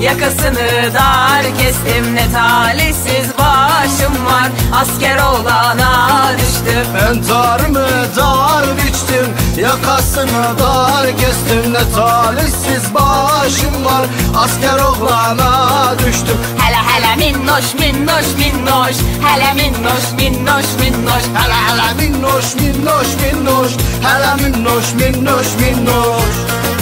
yakasını dar kestim. Ne talihsiz başım var, asker olana düştüm. Entarımı dar biçtim, yakasını dar kestim. Ne talihsiz başım var, asker oğlana düştüm. Hele hele minnoş minnoş minnoş, hele minnoş minnoş minnoş, hele hele minnoş minnoş minnoş, hele minnoş minnoş minnoş.